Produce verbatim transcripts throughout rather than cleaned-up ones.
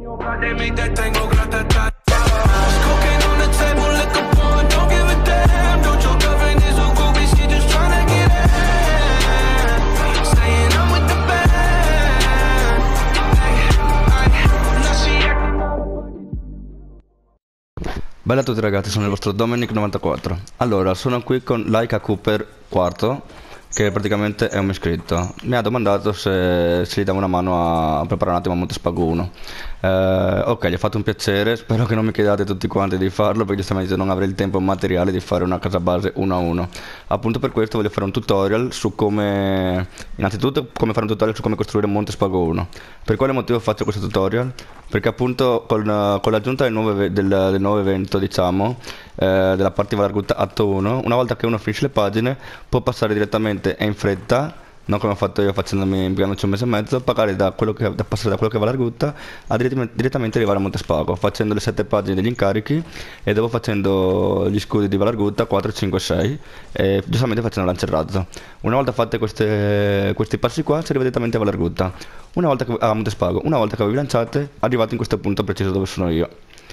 Bella a tutti ragazzi, sono il vostro Dominic novantaquattro. Allora, sono qui con Laika Cooper quarto, che praticamente è un iscritto. Mi ha domandato se, se gli davo una mano a preparare un attimo a Montespago uno. Eh, ok, gli ho fatto un piacere, spero che non mi chiedate tutti quanti di farlo, perché giustamente non avrei il tempo materiale di fare una casa base uno a uno. Appunto per questo voglio fare un tutorial su come, innanzitutto come fare un tutorial su come costruire Montespago uno. Per quale motivo faccio questo tutorial? Perché appunto con, con l'aggiunta del nuovo, del, del nuovo evento, diciamo, eh, della partita Valargut atto uno, una volta che uno finisce le pagine può passare direttamente e in fretta, non come ho fatto io facendomi impiegandoci un mese e mezzo, pagare da, quello che, da passare da quello che è Valargut a direttamente, direttamente arrivare a Montespago, facendo le sette pagine degli incarichi e dopo facendo gli scudi di Valargut quattro, cinque, sei e giustamente facendo lancia il razzo. Una volta fatte queste, questi passi qua si arriva direttamente a Valargut. Una volta che, a Montespago, una volta che avevi lanciate, arrivate in questo punto preciso dove sono io.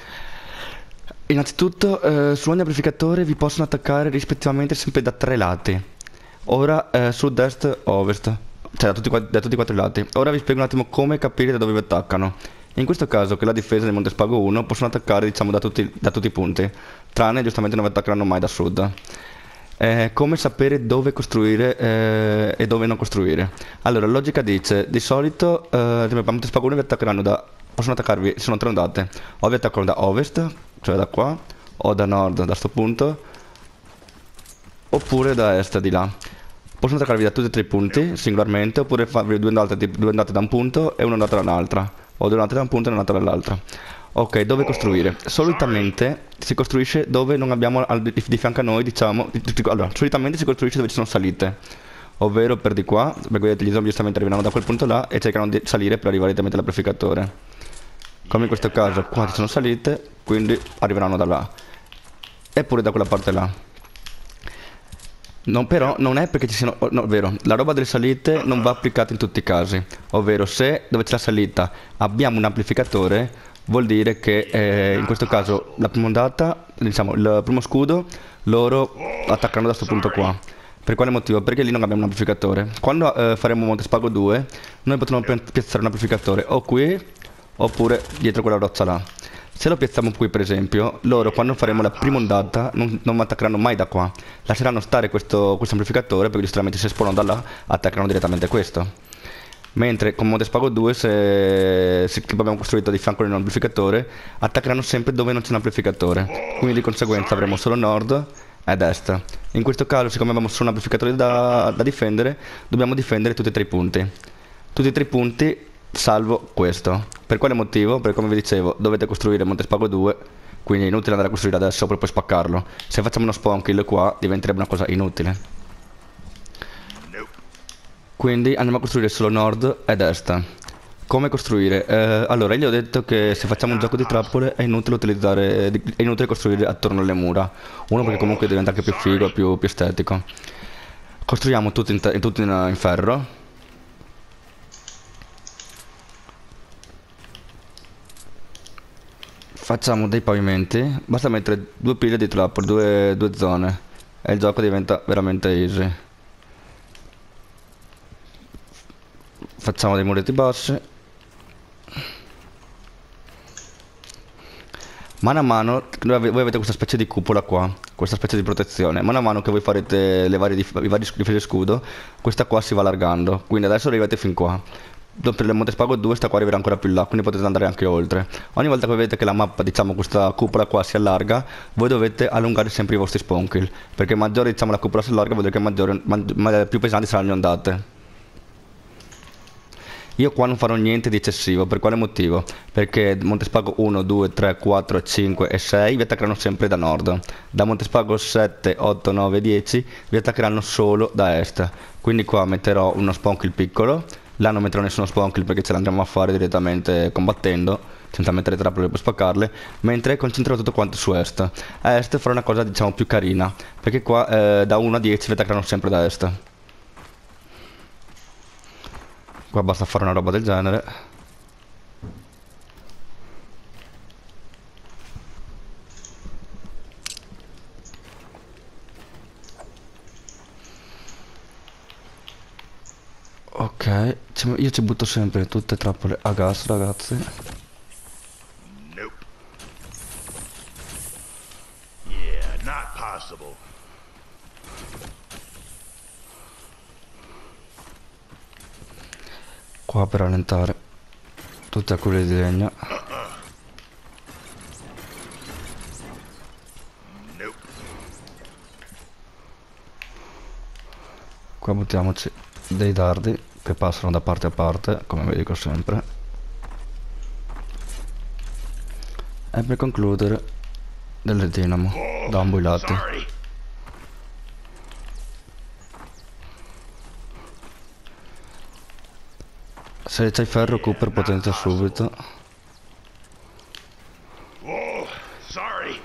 Innanzitutto eh, su ogni amplificatore vi possono attaccare rispettivamente sempre da tre lati. Ora eh, sud, est, ovest, cioè da tutti, da tutti e quattro i lati. Ora vi spiego un attimo come capire da dove vi attaccano. In questo caso che la difesa di Montespago uno possono attaccare diciamo da tutti, da tutti i punti, tranne giustamente non vi attaccheranno mai da sud. Eh, come sapere dove costruire eh, e dove non costruire? Allora, la logica dice, di solito eh, a Montespago uno vi attaccheranno da, possono attaccarvi, sono tre ondate, o vi attaccano da ovest, cioè da qua, o da nord, da sto punto, oppure da est, di là. Possono attaccarvi da tutti e tre i punti, singolarmente, oppure farvi due ondate, due ondate da un punto e un'ondata dall'altra, o due ondate da un punto e un'ondata dall'altra. Ok, dove costruire? Solitamente si costruisce dove non abbiamo al, di, di fianco a noi, diciamo, allora, solitamente si costruisce dove ci sono salite, ovvero per di qua, perché vedete gli zombie giustamente arriveranno da quel punto là e cercano di salire per arrivare direttamente all'amplificatore. Come in questo caso, qua ci sono salite, quindi arriveranno da là, eppure da quella parte là. No, però non è perché ci siano, no, ovvero la roba delle salite non va applicata in tutti i casi, ovvero se dove c'è la salita abbiamo un amplificatore, vuol dire che eh, in questo caso la prima ondata, diciamo il primo scudo, loro attaccheranno da questo punto qua. Per quale motivo? Perché lì non abbiamo un amplificatore. Quando eh, faremo Montespago due, noi potremo piazzare un amplificatore o qui, oppure dietro quella roccia là. Se lo piazziamo qui per esempio, loro quando faremo la prima ondata non, non attaccheranno mai da qua, lasceranno stare questo, questo amplificatore perché giustamente se spawnano da là attaccheranno direttamente questo. Mentre con Montespago due, se, se abbiamo costruito di fianco l'amplificatore, attaccheranno sempre dove non c'è un amplificatore, quindi di conseguenza avremo solo nord ed est. In questo caso, siccome abbiamo solo un amplificatore da, da difendere, dobbiamo difendere tutti e tre i punti. Tutti e tre i punti salvo questo. Per quale motivo? Perché come vi dicevo dovete costruire Montespago due, quindi è inutile andare a costruire adesso per poi spaccarlo. Se facciamo uno spawn kill qua diventerebbe una cosa inutile. Quindi andiamo a costruire solo nord ed est. Come costruire? Eh, allora, io gli ho detto che se facciamo un gioco di trappole è inutile utilizzare, è inutile costruire attorno alle mura. Uno perché comunque diventa anche più figo, più, più estetico. Costruiamo tutto in, in, tutto in, in ferro. Facciamo dei pavimenti, basta mettere due pile di trappole, due, due zone e il gioco diventa veramente easy. Facciamo dei muretti bassi. Mano a mano, voi avete questa specie di cupola qua, questa specie di protezione. Mano a mano che voi farete le varie dif i vari difese scudo, questa qua si va allargando. Quindi adesso arrivate fin qua. Per il Montespago due sta qua arriverà ancora più in là, quindi potete andare anche oltre. Ogni volta che vedete che la mappa, diciamo questa cupola qua si allarga, voi dovete allungare sempre i vostri spawn kill, perché maggiore diciamo la cupola si allarga vuol dire che maggiore, ma, più pesanti saranno le ondate. Io qua non farò niente di eccessivo, per quale motivo? Perché Montespago uno, due, tre, quattro, cinque e sei vi attaccheranno sempre da nord. Da Montespago sette, otto, nove, dieci vi attaccheranno solo da est. Quindi qua metterò uno spawn kill piccolo. Là non metterò nessuno spawn kill perché ce l'andremo a fare direttamente combattendo, senza mettere trappole per spaccarle. Mentre concentrerò tutto quanto su est. A est farò una cosa diciamo più carina, perché qua eh, da uno a dieci vi attaccheranno sempre da est. Qua basta fare una roba del genere. ci- io ci butto sempre tutte trappole a gas, ragazzi. Nope. Yeah, not possible. Qua per rallentare tutte a quelle di legna. Nope. Qua buttiamoci dei dardi che passano da parte a parte, come vi dico sempre. E per concludere delle dinamo da ambo i lati. Sorry. Se c'hai ferro, Cooper potenzia subito. Oh, sorry.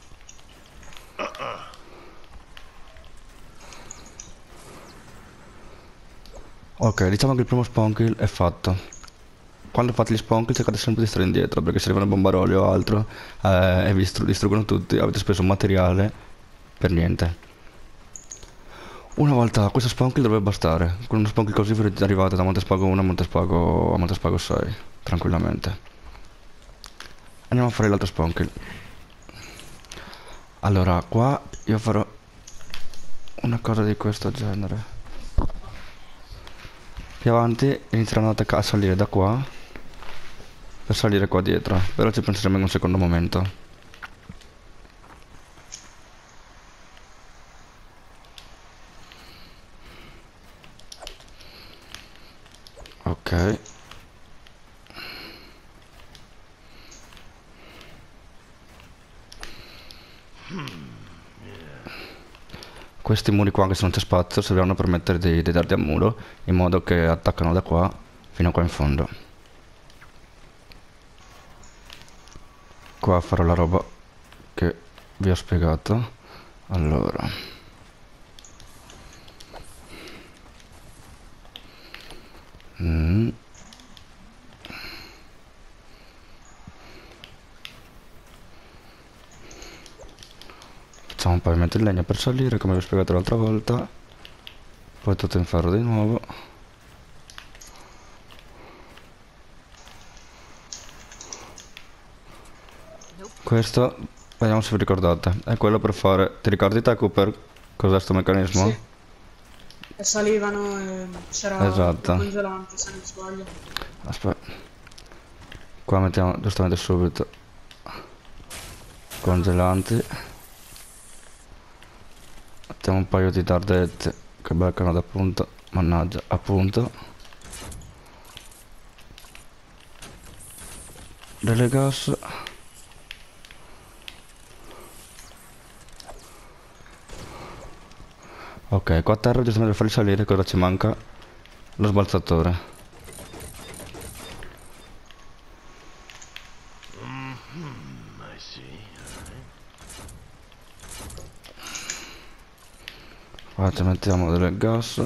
Ok, diciamo che il primo spawn kill è fatto. Quando fate gli spawn kill cercate sempre di stare indietro, perché se arrivano bombaroli o altro eh, e vi distru- distruggono tutti, avete speso materiale per niente. Una volta questo spawn kill dovrebbe bastare. Con uno spawn kill così vi arrivate da Montespago uno a Montespago, a Montespago sei, tranquillamente. Andiamo a fare l'altro spawn kill. Allora, qua io farò una cosa di questo genere. Più avanti inizieranno ad attacca- a salire da qua per salire qua dietro, però ci penseremo in un secondo momento. Ok. Questi muri qua, anche se non c'è spazio, serviranno per mettere dei, dei dardi a muro, in modo che attaccano da qua fino a qua in fondo. Qua farò la roba che vi ho spiegato. Allora, mm. Facciamo un pavimento in legno per salire, come vi ho spiegato l'altra volta. Poi tutto in ferro di nuovo. Questo, vediamo se vi ricordate, è quello per fare... Ti ricordi te, Cooper? Cos'è sto meccanismo? Sì, e salivano e c'era Esatto. il congelante, se non sbaglio. Aspetta. Qua mettiamo giustamente subito congelanti. Mettiamo un paio di dardetti che beccano da punto. Mannaggia, appunto. Delle gas. Ok, qua a terra giustamente per farli salire cosa ci manca? Lo sbalzatore. I see. Qua ci mettiamo delle gas.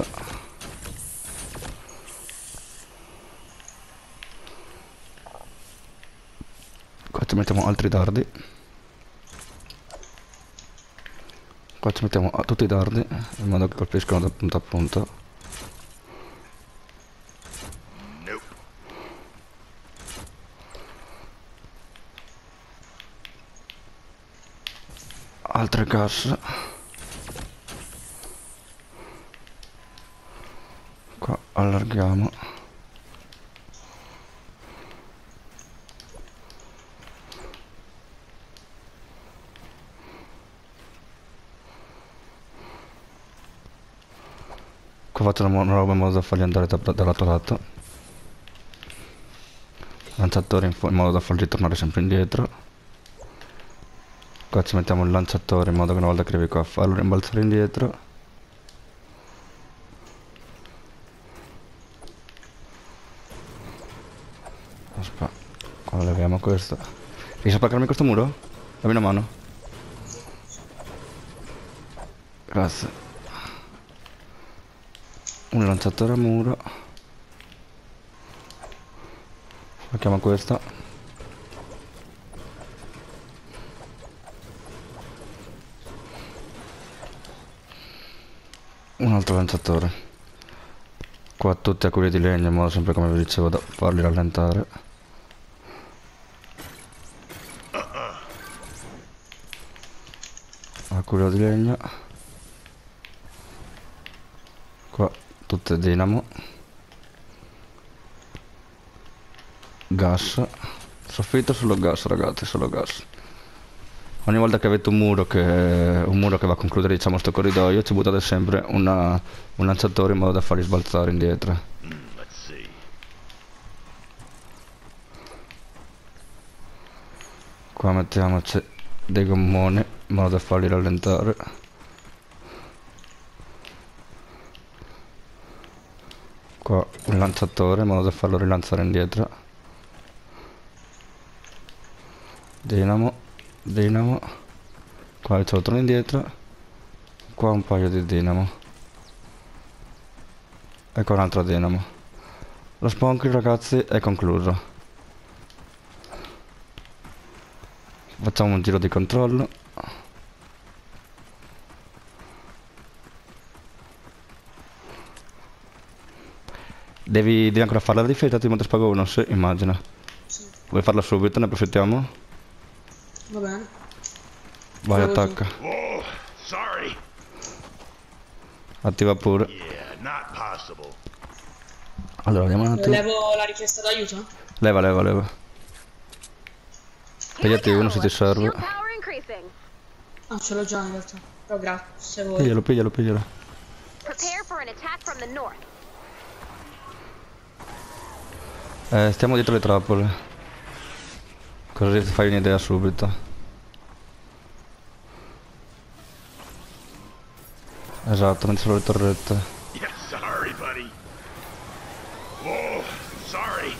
Qua ci mettiamo altri dardi. Qua ci mettiamo ah, tutti i dardi in modo che colpiscono da punto a punto. Nope. Altre gas. Qua allarghiamo. Qua faccio una, una roba in modo da farli andare da, da, dall'altro lato. Lanciatore in, in modo da farli tornare sempre indietro. Qua ci mettiamo il lanciatore in modo che una volta che arrivi qua a farlo rimbalzare indietro. Aspetta, qua leviamo questo. Riesci a spaccarmi questo muro? Dammi una mano. Grazie. Un lanciatore a muro. Spacchiamo questa. Un altro lanciatore. Qua Qua tutti a quelli di legno, in modo sempre come vi dicevo da farli rallentare. A quello di legno. Qua tutte dinamo. Gas. Soffitto solo gas, ragazzi, solo gas. Ogni volta che avete un muro che, un muro che va a concludere, diciamo, sto corridoio, ci buttate sempre una, un lanciatore in modo da farli sbalzare indietro. Mm, let's see. Qua mettiamoci dei gommoni in modo da farli rallentare. Qua un lanciatore in modo da farlo rilanciare indietro. Dinamo. Dinamo. Qua ce lo torno indietro. Qua un paio di dinamo. E qua un altro dinamo. Lo spawn, ragazzi, è concluso. Facciamo un giro di controllo. Devi, devi ancora fare la difesa, ti monta spago uno, sì, immagina. Sì. Vuoi farla subito, ne approfittiamo? Va bene. Vai, Fai così. attacca. Oh, sorry. Attiva pure. Yeah, not possible. Allora, vediamo un attimo. Levo la richiesta d'aiuto? Leva, leva, leva. Tagliati uno se ti serve. Shield power increasing. Ah, ce l'ho già in realtà. Però grazie, se vuoi. Piglialo, piglialo, piglialo. Prepare for an attack from the north. Eh, stiamo dietro le trappole. Così ti fai un'idea subito. Esatto, non solo le torrette. Yeah, sorry, buddy. Oh, sorry.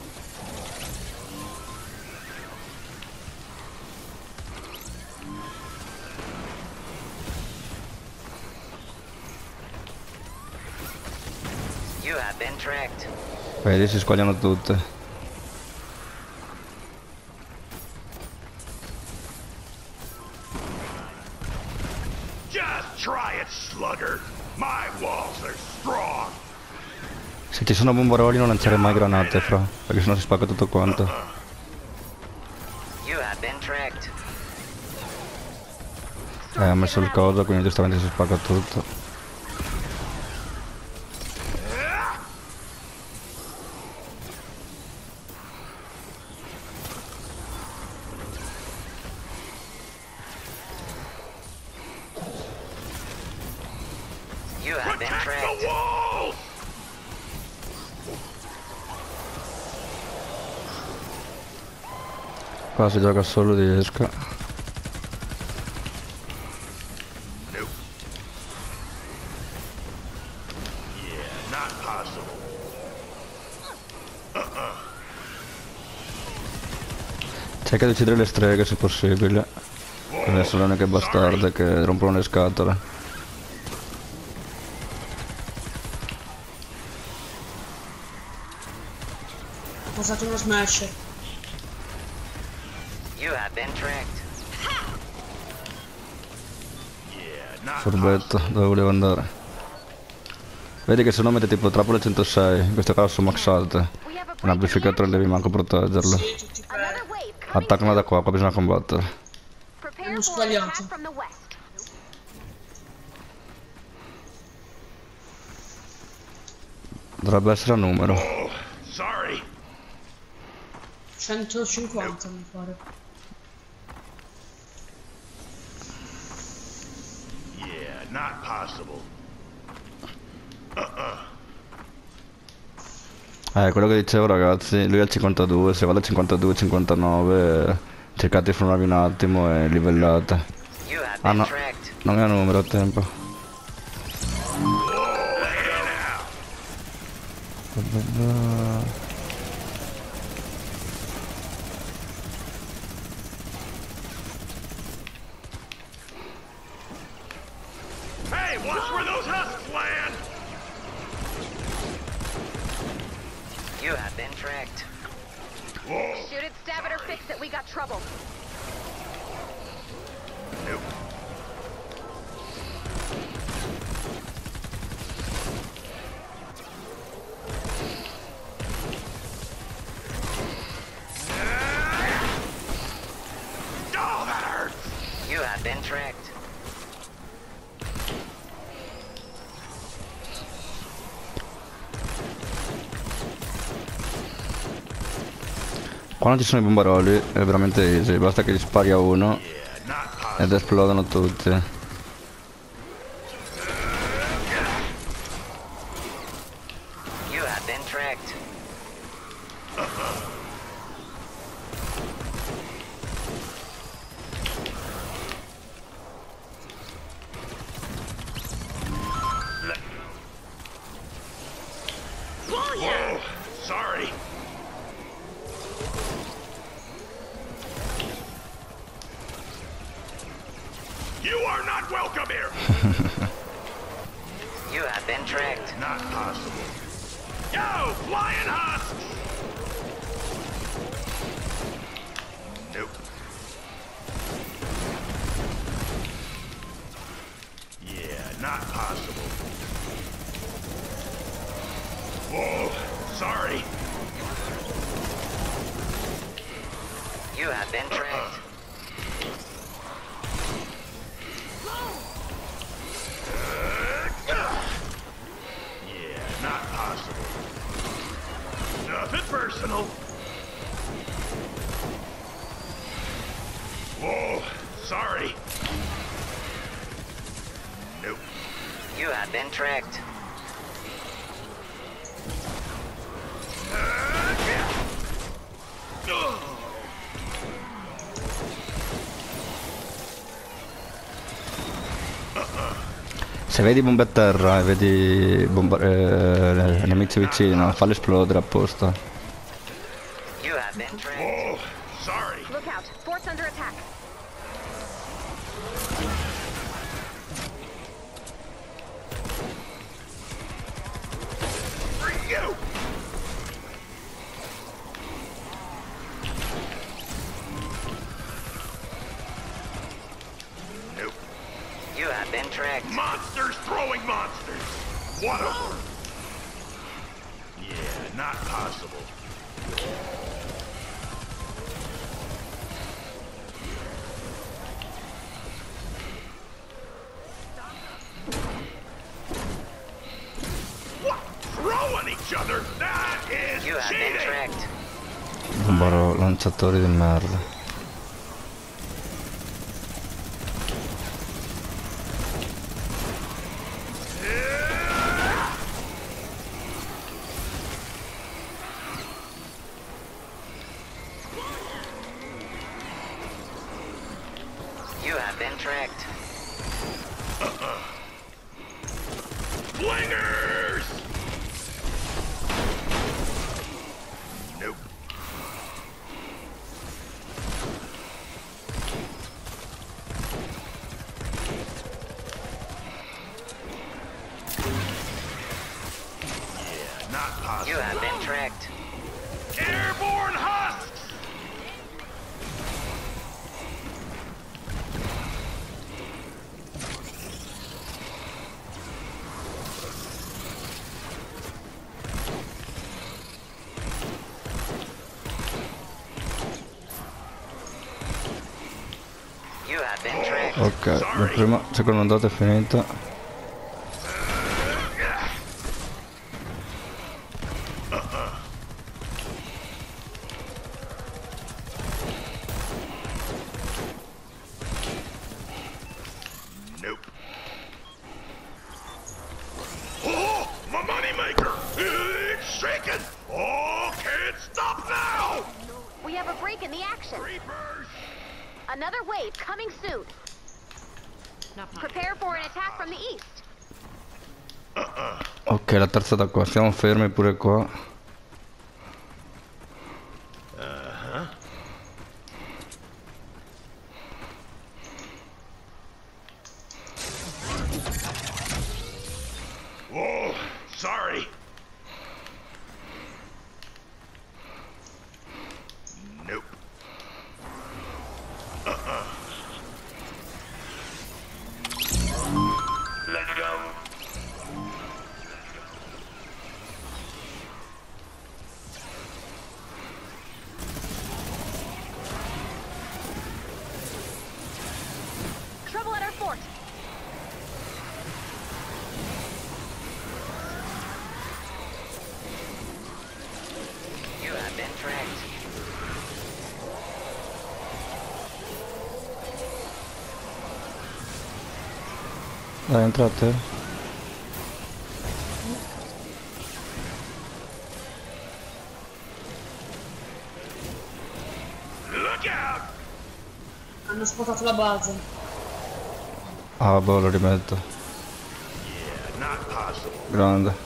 You have been tracked. Vedi, si squagliano tutte. Just try it, slugger. My walls are strong. Se ci sono bombaroli non lanciare mai granate, fra, perché sennò si spacca tutto quanto. You have been tracked. Eh, ha messo il coso, quindi giustamente si spacca tutto. You have been Protect the tracked. walls. Qua si gioca solo di esca. Nope. Yeah, not possible. Cerca di uccidere le streghe se possibile. Perché sono le uniche bastarde che rompono le scatole. Ho usato uno smash. You have been tracked. Yeah, not Furbetto, dove volevo andare? Vedi che se no mette tipo trappole centosei, in questo caso sono maxate. We have a Un break in amplificatore devi manco proteggerlo. Sì, tutti per... Another wave coming. Attaccano da qua, qua bisogna combattere. Prepare Uno for an squagliato. attack from the west. Dovrebbe essere a numero. Oh, sorry. centocinquanta mi pare. Yeah, not possible. Eh, quello che dicevo, ragazzi, lui è al cinquantadue, se vado al cinquantadue cinquantanove cercate di fermarvi un attimo e livellate. You have Ah been no, tracked. non è a numero a tempo. Hey, watch where those husks land. You have been tracked. Whoa. Shoot it, stab it, or fix it. We got trouble. Nope. have been tracked. Quando ci sono i bombaroli è veramente easy, basta che gli spari a uno Yeah, not possible. ed esplodono tutti. You have been tracked. Oh, sorry. You are not welcome here. You have been tracked. Not possible. Yo, flying husks! Nope. Yeah, not possible. Whoa, sorry. You have been tracked. Yeah, not possible. Nothing personal. Whoa, sorry. Nope. You have been tracked. Se vedi bombe a terra e vedi bomba- eh, nemici vicino, falli esplodere apposta. You have been tracked. Whoa, sorry. Look out. Fort's under attack. For you! Nope. You have been tracked. Monsters throwing monsters! What a... Yeah, not possible. What? Throwing each other? That is You have been cheating! tracked. Bombaro lanciatori di merda. You have been tracked. Flingers! Nope. Yeah, not possible. You have been tracked. Airborne husks! You have been tracked. Ok, la prima, seconda ondata è finita. Nope. Oh, my moneymaker! It's shaking! Oh, can't stop now! We have a break in the action. Creepers! Another wave coming soon. Prepare for an attack from the east. Ok, la terza da qua, stiamo fermi pure qua. Whoa, sorry. Nope. Uh-uh. Let's go. Dai, entrate. Look out! Hanno spostato la base. Ah, boh, lo rimetto. Yeah, not possible. Grande.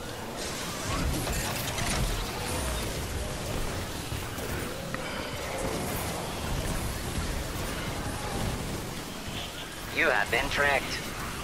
You have been tricked.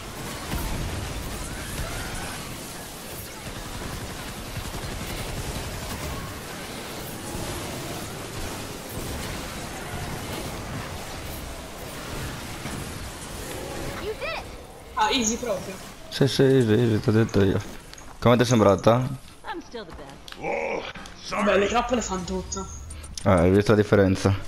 You did it! Ah, easy proprio. Sì, sì, sì, ti ho detto io. Come ti è sembrata? I'm still the best. Oh, Vabbè, le sorry. trappole fanno tutto. Ah, hai visto la differenza?